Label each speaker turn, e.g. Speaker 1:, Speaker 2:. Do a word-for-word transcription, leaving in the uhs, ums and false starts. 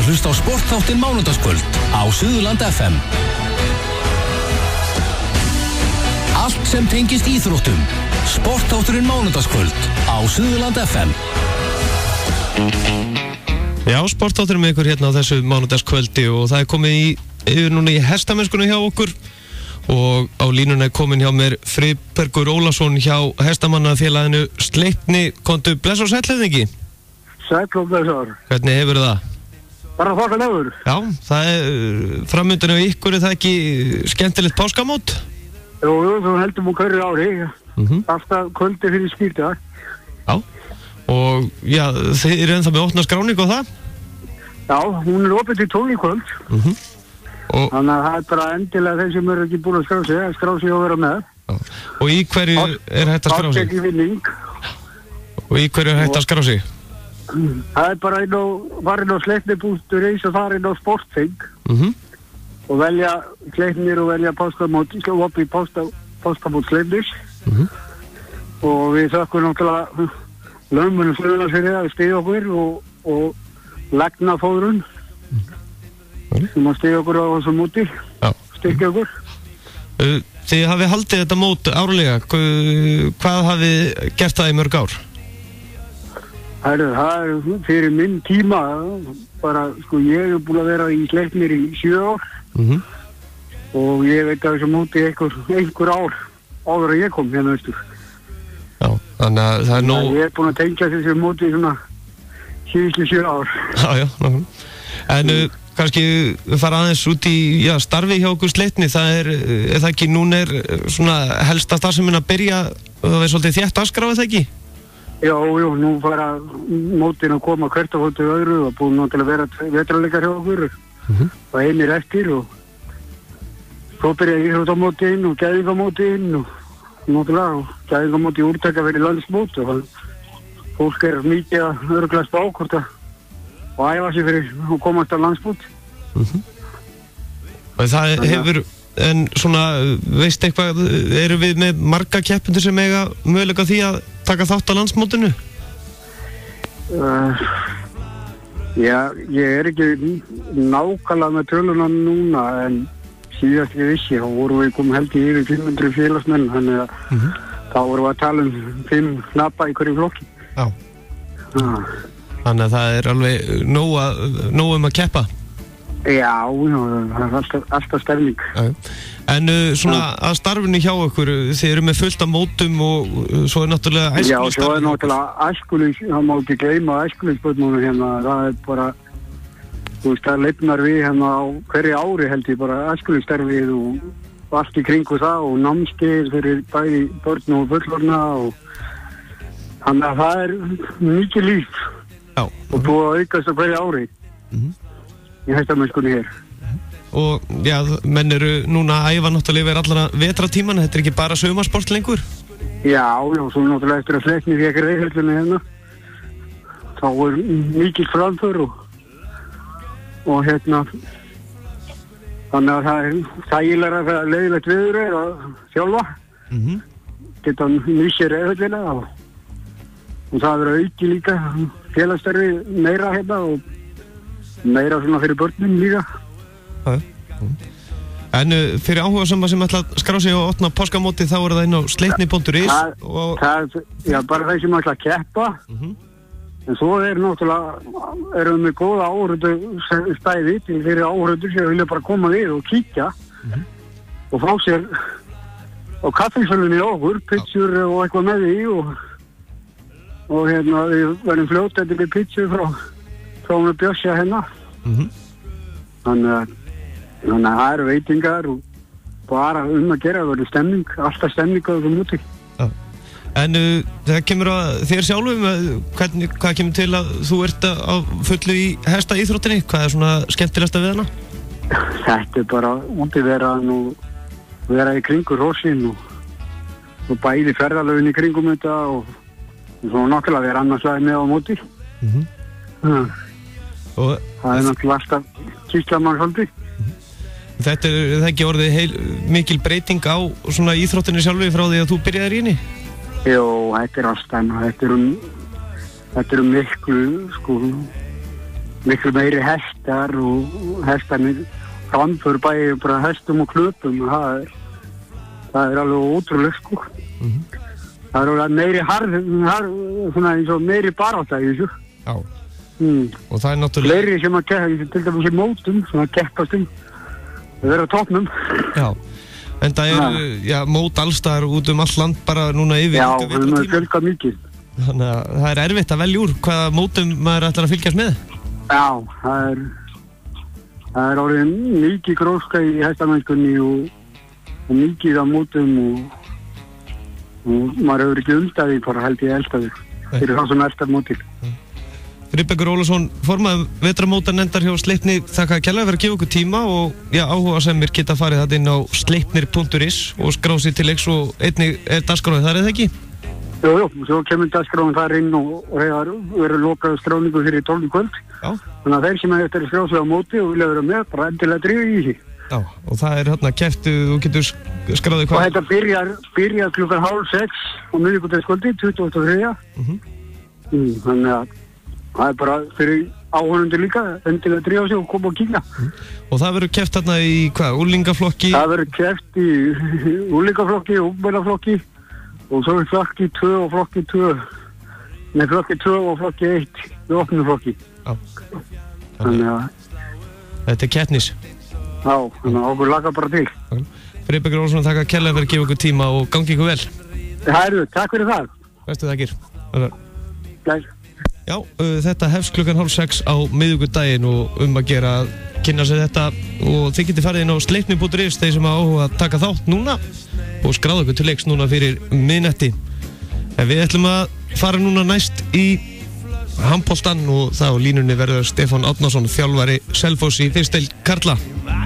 Speaker 1: að hlusta á sportþáttinn mánudagskvöld á Suðurland F M. Allt sem tengist íþróttum. Sportþátturinn mánudagskvöld á Suðurland F M.
Speaker 2: Já, sportþátturinn með ykkur hérna á þessu mánudagskvöldi og það er komið í, yfir núna í hestamennskunni hjá okkur og á línuna er komin hjá mér Friðbergur Ólafsson hjá hestamannafélaginu Sleipni. Komdu bless og sæll hefðingi.
Speaker 3: Sæll og blessar.
Speaker 2: Hvernig hefur það?
Speaker 3: Bara þokkalegur.
Speaker 2: Já, það er framöndinu á ykkur, er það ekki skemmtilegt páskamót?
Speaker 3: Jú, jú, þú heldur múið hverju ári.
Speaker 2: Mm-hmm.
Speaker 3: Alltaf kvöldi fyrir skýrta.
Speaker 2: Já, og já, þið eru ennþá með opna skráningu og það?
Speaker 3: Já, hún er opið til tólf í kvöld.
Speaker 2: Mhm. Og,
Speaker 3: Þannig að það er bara endilega þeir sem eru ekki búin að skrá sig, að skrá sig og vera með.
Speaker 2: já. Og í hverju er hægt að skrá sig?
Speaker 3: Áttekki vinning.
Speaker 2: Og í hverju er hægt að skrá sig?
Speaker 3: Það er bara inn á, var inn á sleipni punktur is og það er inn á sportfing
Speaker 2: Mhm.
Speaker 3: og velja sleipnir og velja páskamót, slá upp í pásta, páskamót sleipnis.
Speaker 2: Mhm.
Speaker 3: Og við þökkum náttúrulega lögmunum fluguna fyrir það að stiga okkur og, og legna fóðrun. Sem að stiga okkur á þessu móti,
Speaker 2: Já.
Speaker 3: styrkja okkur.
Speaker 2: Uh, Þið hafið haldið þetta mót árlega. Hva- Hvað hafið gert það í mörg ár?
Speaker 3: Herru, það er fyrir minn tíma, bara, sko, ég er búin að vera í sleipnir í sjö ár
Speaker 2: Mhm.
Speaker 3: og ég veit að þessu móti einhver, einhver ár áður að ég kom hérna austur.
Speaker 2: Já, þannig að það er nóg.
Speaker 3: Ég er búin að tengja þessu móti svona síðustu sjö ár.
Speaker 2: Já, já, nákvæmlega. En uh, kannski fara aðeins út í já, starfi hjá okkur Sleipni, það er, er það ekki, núna er uh, svona helsta starfsemin að byrja, það er svolítið þétt afskráð, er það ekki?
Speaker 3: Já, jú, nú fara mótin að koma hvert á hóttu öðru og búin náttúrulega að vera vetrarleikar hjá okkur
Speaker 2: Mhm.
Speaker 3: og einir eftir og svo byrja íþróttamótin og gæðingamótin og náttúrulega og gæðingamóti úrtaka fyrir landsmót og það- fólk er mikið að örgla spá hvort að og æfa sig fyrir að komast á landsmót.
Speaker 2: Mhm. Og það
Speaker 3: Þannig að-
Speaker 2: hefur, en svona, veist eitthvað, eru við með marga keppendur sem eiga möguleika á því að taka þátt á landsmótinu?
Speaker 3: Uh, já, ég er ekki nákvæmlega með töluna núna en síðast ég vissi þá vorum við komið held í yfir fimm hundruð félagsmenn þannig að
Speaker 2: Mhm.
Speaker 3: þá vorum við að tala um fimm knappa í hverju flokki.
Speaker 2: Já.
Speaker 3: Ah.
Speaker 2: Þannig að það er alveg nóg, að, nóg um að keppa.
Speaker 3: Já, já, það er alltaf, alltaf stærning.
Speaker 2: Já. En uh, svona að starfinu hjá okkur, þið eru með fullt af mótum og uh, svo er náttúrulega
Speaker 3: Já, svo er
Speaker 2: æskulýðsstarfið.
Speaker 3: náttúrulega æskulýs, það má ekki gleyma æskulýsbönnunum hérna, það er bara, þú veist, það leifnar við hérna á hverju ári held ég bara æskulýsstarfið og allt í kringu það og námskeið fyrir bæði börn og fullorðna og þannig að það er mikið líf
Speaker 2: Já.
Speaker 3: og búið að aukast á hverju ári
Speaker 2: Mhm.
Speaker 3: í hestamennskunni hér.
Speaker 2: Og já, menn eru núna að æfa náttúrulega yfir allra vetratíman, þetta er ekki bara saumasport lengur?
Speaker 3: Já, já, svo náttúrulega eftir að Sleipni fékk reiðhöllina hérna þá er mikið framför og og hérna þannig að það er þægilega þegar leiðilegt viður er að þjálfa
Speaker 2: Mhm.
Speaker 3: geta nýsir reiðhöllina og, og það er auki líka félagsstarfi meira hérna og meira svona fyrir börnum líka.
Speaker 2: Já. En uh, fyrir áhuga sem sem ætla að skrá sig og opna páskamóti þá er það inn á sleipni punktur is
Speaker 3: Það,
Speaker 2: og...
Speaker 3: það, já, bara þeir sem ætla að keppa
Speaker 2: Mhm.
Speaker 3: en svo er náttúrulega erum við með góða áhörðu stæði til fyrir áhörður sem vilja bara koma við og kíkja
Speaker 2: Mhm.
Speaker 3: og fá sér á kaffisölunni í okkur, pitsur og eitthvað með því og, og hérna við verðum fljótandi með pitsur frá frá hún að bjössja hérna
Speaker 2: Mhm.
Speaker 3: þannig að þannig að það eru veitingar og bara um að gera, það verður stemning alltaf stemning á þessum úti.
Speaker 2: En uh, það kemur að þér sjálfum, uh, hvernig, hvað kemur til að þú ert að- á fullu í hesta íþróttinni? Hvað er svona skemmtilegsta við hana?
Speaker 3: Þetta er bara útiveran og vera í kringur hrossinn og, og bæði ferðalöfin í kringum þetta og, og svo náttúrulega vera annars lagi með á móti.
Speaker 2: Mhm.
Speaker 3: Ja,
Speaker 2: Og
Speaker 3: það er náttúrulega alltaf kíkla mann svolítið.
Speaker 2: þetta er, er það ekki orðið heil, mikil breyting á svona íþróttinni sjálfi frá því að þú byrjaðir í henni?
Speaker 3: Jó, þetta er alltaf, þetta er um, þetta er um miklu, sko, miklu meiri hestar og hestarnir framför bæði bara hestum og klöpum. Það er, það er alveg ótrúlega sko.
Speaker 2: Mhm.
Speaker 3: Það er alveg meiri harð, harð svona eins og meiri barátta í þessu.
Speaker 2: Já.
Speaker 3: Mm.
Speaker 2: Og það er náttúrulega...
Speaker 3: Fleiri sem að keppa, til dæmis í mótum, sem að keppast um, að vera á toppnum.
Speaker 2: Já, en það er,
Speaker 3: Ja.
Speaker 2: já, mót allstaðar út um all land bara núna yfir.
Speaker 3: Já,
Speaker 2: yfir
Speaker 3: það er
Speaker 2: vetrartímann.
Speaker 3: fjölga mikið.
Speaker 2: Þannig að það er erfitt að velja úr hvaða mótum maður ætlar að fylgjast með.
Speaker 3: Já, það er, það er orðið mikið gróska í hestamennskunni og, og mikið á mótum og, og maður hefur ekki undaði bara held ég eldaði fyrir það sem elda mótil.
Speaker 2: Friðbergur Ólafsson, formaður vetramótanefndar hjá Sleipni, þakka að kærlega fyrir að gefa okkur tíma og já, áhuga sem mér geta farið þetta inn á sleipnir punktur is og skráð sér til leiks og einnig er dagskráin þar, eða ekki?
Speaker 3: Jú, jú, svo kemur dagskráin þar inn og, og hefur verið lokað skráningu fyrir tólf í kvöld.
Speaker 2: Já.
Speaker 3: Þannig að þeir sem hefur eftir að skrá sig á móti og vilja vera með, bara endilega drífa í því.
Speaker 2: Já, og það er hérna keftu, þú getur skráðið
Speaker 3: Og
Speaker 2: hvað?
Speaker 3: þetta byrjar, byrjar klukkan hálf sex á miðvikudagskvöldi, tuttugasta og þriðja.
Speaker 2: Mhm.
Speaker 3: Mm, þannig að það er bara fyrir áhorfendur líka, endilega drífa sig og koma og kíkja.
Speaker 2: Og það verður keft hérna í hvað, úlingaflokki?
Speaker 3: Það verður keppt í úlingaflokki, ungmennaflokki og svo er flokki tvö og flokki tvö. Nei, flokki tvö og flokki eitt í opnu flokki.
Speaker 2: Já.
Speaker 3: Þannig að,
Speaker 2: Þetta er keppnis.
Speaker 3: já, þannig að okkur lagar bara til.
Speaker 2: Friðbergur Ólafsson, þakka að kærlega fyrir að gefa okkur tíma og gangi ykkur vel.
Speaker 3: Það eru, takk fyrir það.
Speaker 2: Bestu þakkir.
Speaker 3: Gæs.
Speaker 2: Já, uh, þetta hefst klukkan hálf sex á miðvikudaginn og um að gera að kynna sér þetta og þið getið farið inn á sleipni punktur is þeir sem á að taka þátt núna og skráða ykkur til leiks núna fyrir miðnætti. En við ætlum að fara núna næst í handboltan og það á línunni verður Stefán Árnason, þjálfari Selfoss í fyrstu deild karla.